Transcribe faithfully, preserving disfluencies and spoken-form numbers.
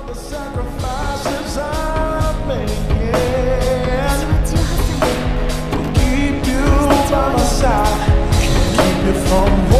the sacrifices I'm making will keep you by my side, keep you from